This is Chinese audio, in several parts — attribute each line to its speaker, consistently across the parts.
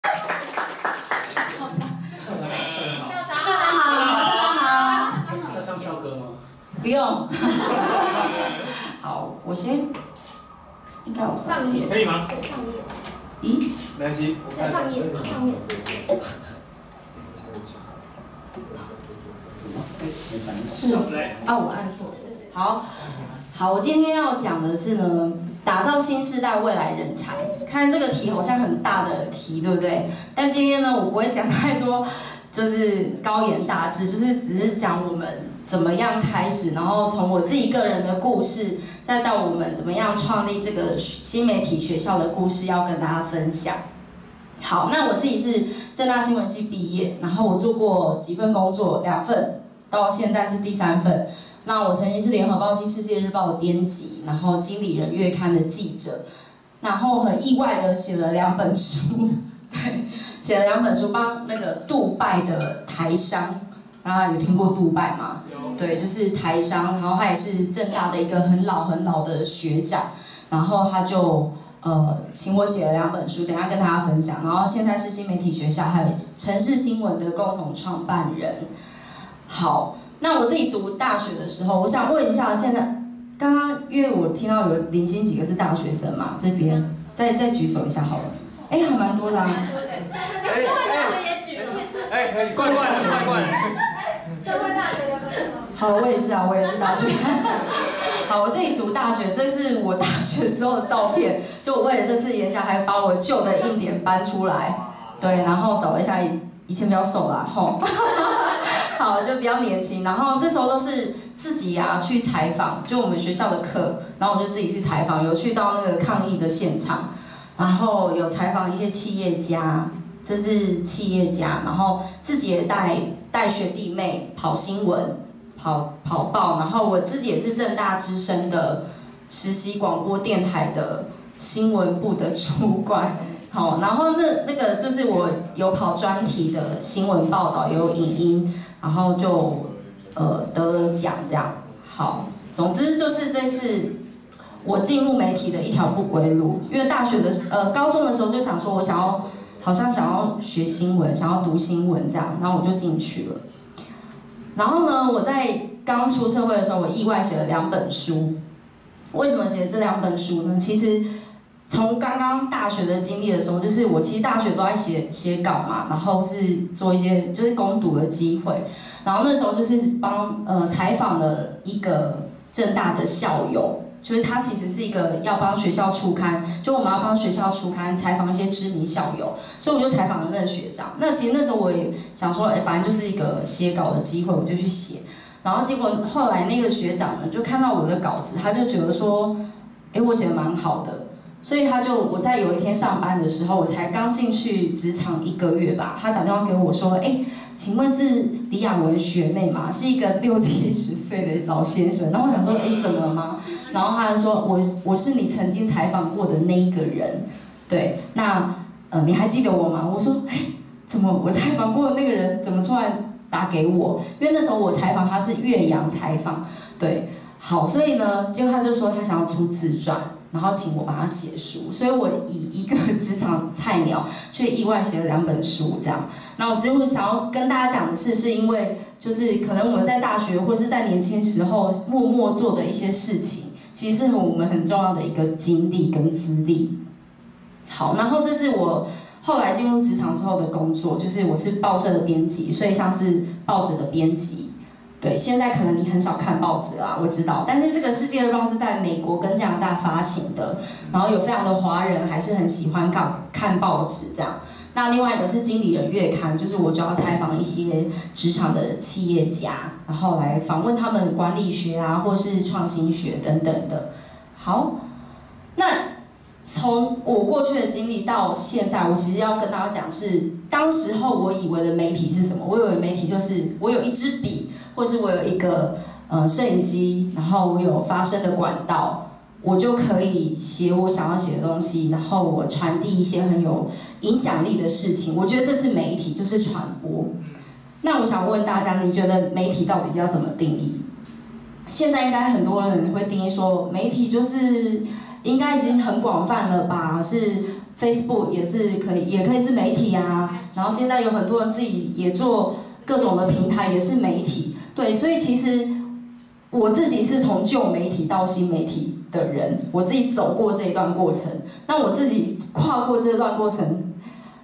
Speaker 1: 不用。好，我先，应该有
Speaker 2: 上页。
Speaker 3: 可以吗？
Speaker 2: 对，上页。
Speaker 1: 咦？
Speaker 3: 没关系。
Speaker 2: 在上页，上面。
Speaker 1: 我按错。好，好，我今天要讲的是呢，打造新世代未来人才。看这个题好像很大的题，对不对？但今天呢，我不会讲太多，就是高言大志，就是只是讲我们怎么样开始，然后从我自己个人的故事，再到我们怎么样创立这个新媒体学校的故事，要跟大家分享。好，那我自己是政大新闻系毕业，然后我做过几份工作，2份，到现在是第3份。那我曾经是联合报系世界日报的编辑，然后经理人月刊的记者，然后很意外的写了2本书，对，写了2本书，帮那个杜拜的台商，大家有听过杜拜吗？对，就是台商，然后他也是政大的一个很老的学长，然后他就请我写了2本书，等一下跟大家分享。然后现在是新媒体学校还有城市新闻的共同创办人。好。那我自己读大学的时候，我想问一下，现在刚刚因为我听到有零星几个是大学生嘛，这边再举手一下好了，还蛮多的啊。
Speaker 2: 社会大学也举了。
Speaker 3: 怪怪的。
Speaker 2: 社会大学的。
Speaker 1: 好，我也是大学。好，我自己读大学，这是我大学时候的照片，就我为了这次演讲，还把我旧的硬碟搬出来，对，然后找了一下，以前比较瘦啦，吼。好，就比较年轻，然后这时候都是自己去采访，就我们学校的课，然后我就自己去采访，有去到那个抗议的现场，然后有采访一些企业家，这是企业家，然后自己也带学弟妹跑新闻，跑报，然后我自己也是政大之声的实习广播电台的新闻部的主管。好，然后那个就是我有跑专题的新闻报道，有影音，然后就得了奖这样。好，总之就是这是我进入媒体的一条不归路。因为大学的高中的时候就想说，我好像想要学新闻，想要读新闻这样，然后我就进去了。然后呢，我在刚出社会的时候，我意外写了2本书。为什么写这2本书呢？其实从刚刚大学的经历的时候，就是我其实大学都在写稿嘛，然后是做一些就是攻读的机会，然后那时候就是帮采访了一个政大的校友，就是他其实是一个要帮学校出刊，就我们要帮学校出刊采访一些知名校友，所以我就采访了那个学长。那其实那时候我也想说，反正就是一个写稿的机会，我就去写。然后结果后来那个学长呢，就看到我的稿子，他就觉得说，我写的蛮好的。所以我在有一天上班的时候，我才刚进去职场1个月吧，他打电话给我说，请问是李雅文学妹吗？是一个60、70岁的老先生。然后我想说，怎么了吗？然后他就说，我是你曾经采访过的那一个人，对，那你还记得我吗？我说，怎么我采访过的那个人怎么突然打给我？因为那时候我采访他是岳阳采访，对，好，所以呢，结果他就说他想要出自传。然后请我帮他写书，所以我以一个职场菜鸟，却意外写了2本书这样。那我其实想要跟大家讲的是因为就是可能我们在大学或是在年轻时候默默做的一些事情，其实是我们很重要的一个经历跟资历。好，然后这是我后来进入职场之后的工作，就是我是报社的编辑，所以像是报纸的编辑。对，现在可能你很少看报纸啦，我知道。但是这个世界日报是在美国跟加拿大发行的，然后有非常的华人还是很喜欢看报纸这样。那另外一个是经理人月刊，就是我就要采访一些职场的企业家，然后来访问他们管理学啊，或是创新学等等的。好，那从我过去的经历到现在，我其实要跟大家讲是，当时候我以为的媒体是什么？我以为媒体就是我有一支笔。或是我有一个摄影机，然后我有发声的管道，我就可以写我想要写的东西，然后我传递一些很有影响力的事情。我觉得这是媒体，就是传播。那我想问大家，你觉得媒体到底要怎么定义？现在应该很多人会定义说，媒体就是应该已经很广泛了吧？是 Facebook 也是可以，也可以是媒体啊。然后现在有很多人自己也做各种的平台，也是媒体。对，所以其实我自己是从旧媒体到新媒体的人，我自己走过这一段过程。那我自己跨过这段过程，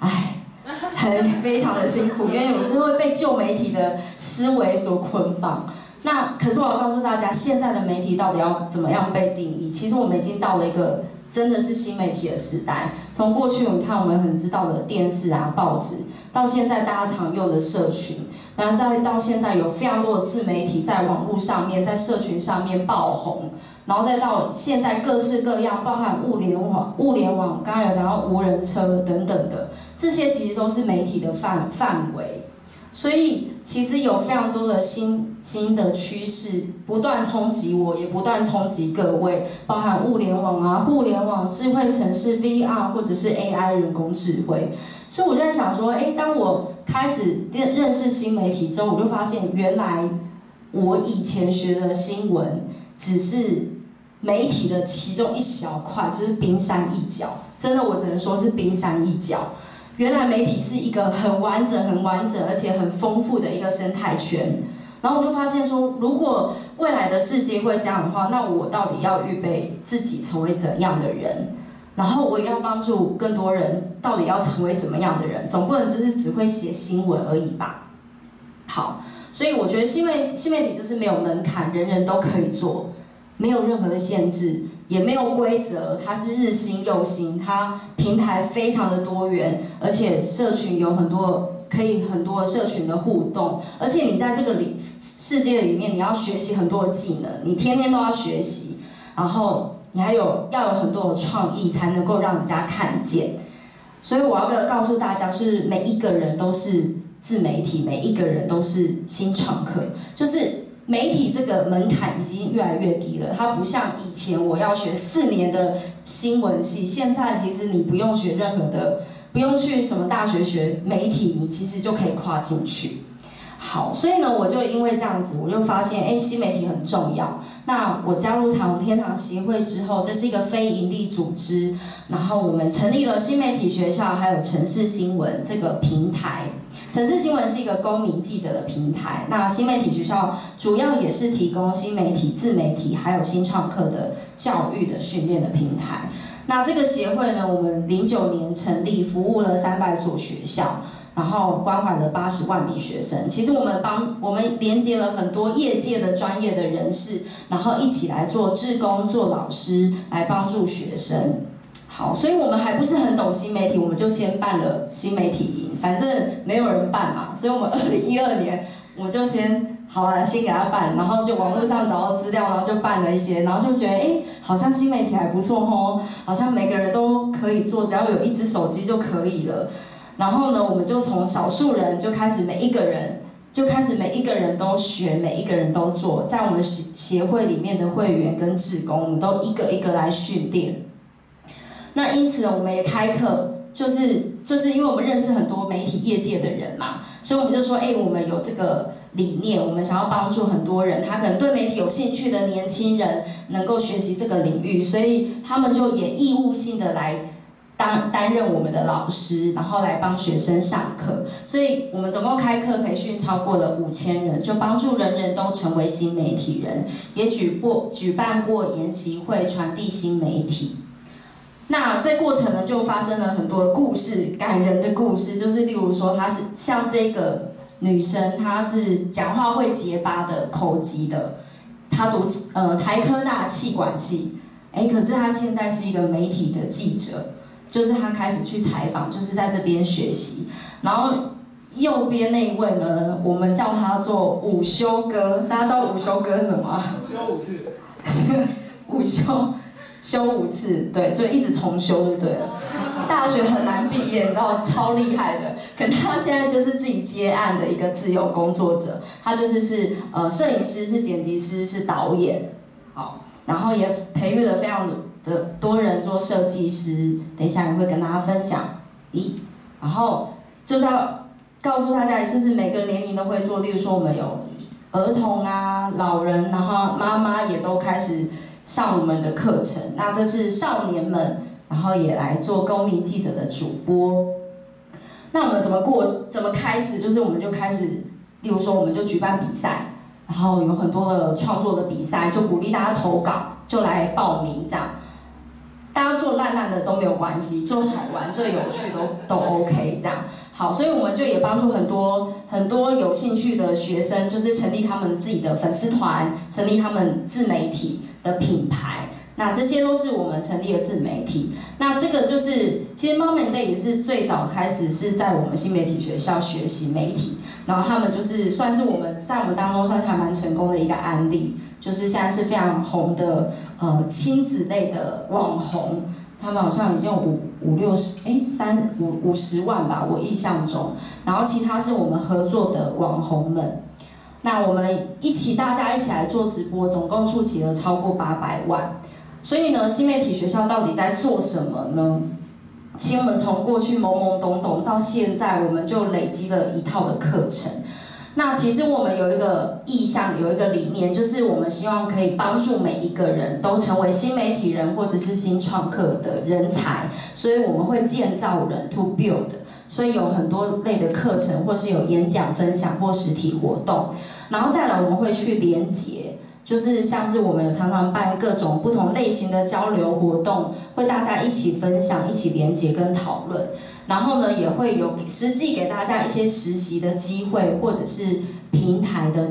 Speaker 1: 非常的辛苦，因为我就会被旧媒体的思维所捆绑。那可是我要告诉大家，现在的媒体到底要怎么样被定义？其实我们已经到了一个真的是新媒体的时代。从过去你看我们很知道的电视啊、报纸，到现在大家常用的社群，然后再到现在有非常多的自媒体在网络上面、在社群上面爆红，然后再到现在各式各样，包含物联网，刚刚有讲到无人车等等的，这些其实都是媒体的范围。所以其实有非常多的新的趋势不断冲击我，也不断冲击各位，包含物联网啊、互联网、智慧城市、VR 或者是 AI 人工智慧。所以我就在想说，当我开始认识新媒体之后，我就发现原来我以前学的新闻只是媒体的其中一小块，就是冰山一角。真的，我只能说是冰山一角。原来媒体是一个很完整、而且很丰富的一个生态圈。然后我就发现说，如果未来的世界会这样的话，那我到底要预备自己成为怎样的人？然后我也要帮助更多人，到底要成为怎么样的人？总不能就是只会写新闻而已吧？好，所以我觉得新媒体就是没有门槛，人人都可以做，没有任何的限制。也没有规则，它是日新又新，它平台非常的多元，而且社群有很多社群的互动，而且你在这个世界里面，你要学习很多的技能，你天天都要学习，然后你还要有很多的创意，才能够让人家看见。所以我要告诉大家，是每一个人都是自媒体，每一个人都是新创客，就是媒体这个门槛已经越来越低了，它不像以前我要学4年的新闻系，现在其实你不用学任何的，不用去什么大学学媒体，你其实就可以跨进去。好，所以呢，我就因为这样子，我就发现，新媒体很重要。那我加入彩虹天堂协会之后，这是一个非营利组织，然后我们成立了新媒体学校，还有城市新闻这个平台。城市新闻是一个公民记者的平台，那新媒体学校主要也是提供新媒体、自媒体还有新创客的教育的训练的平台。那这个协会呢，我们09年成立，服务了300所学校，然后关怀了80万名学生。其实我们连接了很多业界的专业的人士，然后一起来做志工、做老师，来帮助学生。好，所以我们还不是很懂新媒体，我们就先办了新媒体营，反正没有人办嘛，所以我们2012年我们就先给他办，然后就网络上找到资料，然后就办了一些，然后就觉得好像新媒体还不错吼，好像每个人都可以做，只要有一只手机就可以了。然后呢，我们就从少数人就开始每一个人都学，每一个人都做，在我们协会里面的会员跟志工，我们都一个一个来训练。那因此呢，我们也开课，就是因为我们认识很多媒体业界的人嘛，所以我们就说，我们有这个理念，我们想要帮助很多人，他可能对媒体有兴趣的年轻人能够学习这个领域，所以他们就也义务性的来担任我们的老师，然后来帮学生上课。所以我们总共开课培训超过了5000人，就帮助人人都成为新媒体人，也举办过研习会，传递新媒体。那这过程呢，就发生了很多的故事，感人的故事，就是例如说，她是像这个女生，她是讲话会结巴的，口疾的，她读台科大企管系，可是她现在是一个媒体的记者，就是她开始去采访，就是在这边学习。然后右边那一位呢，我们叫他做午休哥，大家知道午休哥是什么？
Speaker 2: 休5次。
Speaker 1: 午休5次，对，就一直重修就对了。大学很难毕业，你知道，超厉害的。可他现在就是自己接案的一个自由工作者，他就是摄影师、是剪辑师、是导演，好，然后也培育了非常的多人做设计师。等一下也会跟大家分享。然后就是要告诉大家，就是每个年龄都会做，例如说我们有儿童啊、老人，然后妈妈也都开始上我们的课程。那这是少年们然后也来做公民记者的主播。那我们怎么开始？就是我们就开始，例如说我们就举办比赛，然后有很多的创作的比赛，就鼓励大家投稿，就来报名这样。大家做烂的都没有关系，做好玩、最有趣都 OK 这样。好，所以我们就也帮助很多有兴趣的学生，就是成立他们自己的粉丝团，成立他们自媒体的品牌。那这些都是我们成立的自媒体。那这个就是，其实 Mom and Dad 也是最早开始是在我们新媒体学校学习媒体，然后他们就是算是我们在我们当中算是还蛮成功的一个案例。就是现在是非常红的亲子类的网红，他们好像已经有50万吧，我印象中。然后其他是我们合作的网红们，那我们大家一起来做直播，总共触及了超过800万。所以呢，新媒体学校到底在做什么呢？其实我们从过去懵懵懂懂到现在，我们就累积了一套的课程。那其实我们有一个意向，有一个理念，就是我们希望可以帮助每一个人都成为新媒体人或者是新创客的人才，所以我们会建造人 to build， 所以有很多类的课程，或是有演讲分享或实体活动，然后再来我们会去连结，就是像是我们常常办各种不同类型的交流活动，会大家一起分享、一起连结跟讨论。然后呢，也会有实际给大家一些实习的机会，或者是平台的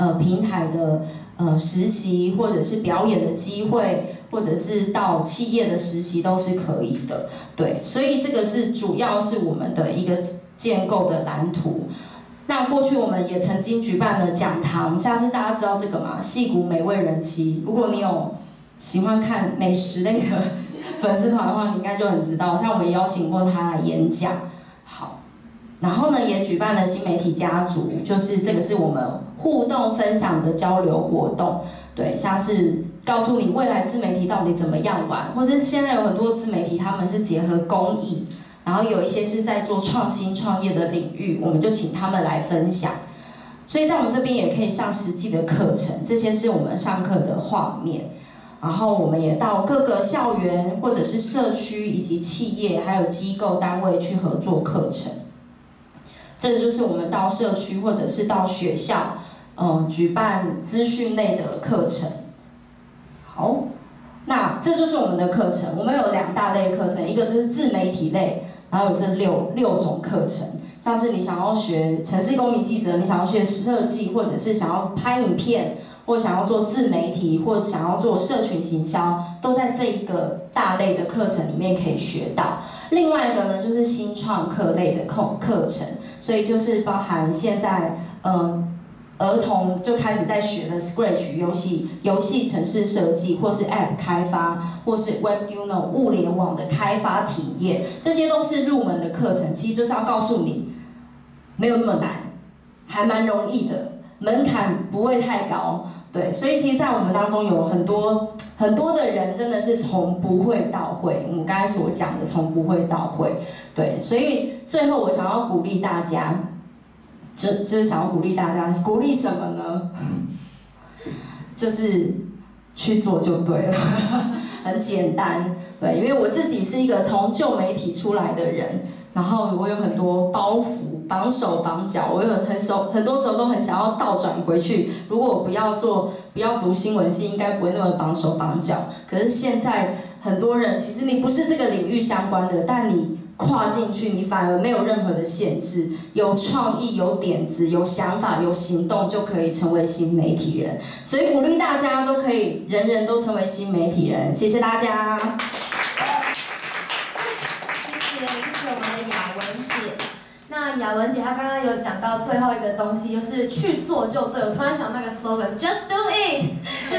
Speaker 1: 实习，或者是表演的机会，或者是到企业的实习都是可以的。对，所以这个是主要是我们的一个建构的蓝图。那过去我们也曾经举办了讲堂，像是大家知道这个吗？矽谷美味人妻，如果你有喜欢看美食类的粉丝团的话，你应该就很知道，像我们也邀请过他来演讲。好，然后呢，也举办了新媒体家族，就是这个是我们互动分享的交流活动。对，像是告诉你未来自媒体到底怎么样玩，或者是现在有很多自媒体他们是结合公益，然后有一些是在做创新创业的领域，我们就请他们来分享。所以在我们这边也可以上实际的课程，这些是我们上课的画面。然后我们也到各个校园或者是社区以及企业还有机构单位去合作课程。这个就是我们到社区或者是到学校，举办资讯类的课程。好，那这就是我们的课程。我们有2大类课程，一个就是自媒体类，然后有这六种课程。像是你想要学城市公民记者，你想要学设计，或者是想要拍影片，或想要做自媒体，或想要做社群行销，都在这一个大类的课程里面可以学到。另外一个呢，就是新创客类的课程，所以就是包含现在儿童就开始在学的 Scratch 游戏程式设计，或是 App 开发，或是 Webduino 物联网的开发体验，这些都是入门的课程。其实就是要告诉你，没有那么难，还蛮容易的，门槛不会太高。对，所以其实，在我们当中有很多的人，真的是从不会到会。我们刚才所讲的，从不会到会。对，所以最后我想要鼓励大家，就是想要鼓励大家，鼓励什么呢？就是去做就对了，很简单。对，因为我自己是一个从旧媒体出来的人，然后我有很多包袱，绑手绑脚，我有很多时候都很想要倒转回去。如果我不要读新闻系，应该不会那么绑手绑脚。可是现在很多人，其实你不是这个领域相关的，但你跨进去，你反而没有任何的限制，有创意、有点子、有想法、有行动，就可以成为新媒体人。所以鼓励大家都可以，人人都成为新媒体人。谢谢大家。
Speaker 2: 谢谢我们的雅文姐。那雅文姐她刚刚有讲到最后一个东西，就是去做就对。我突然想那个 slogan，just do it。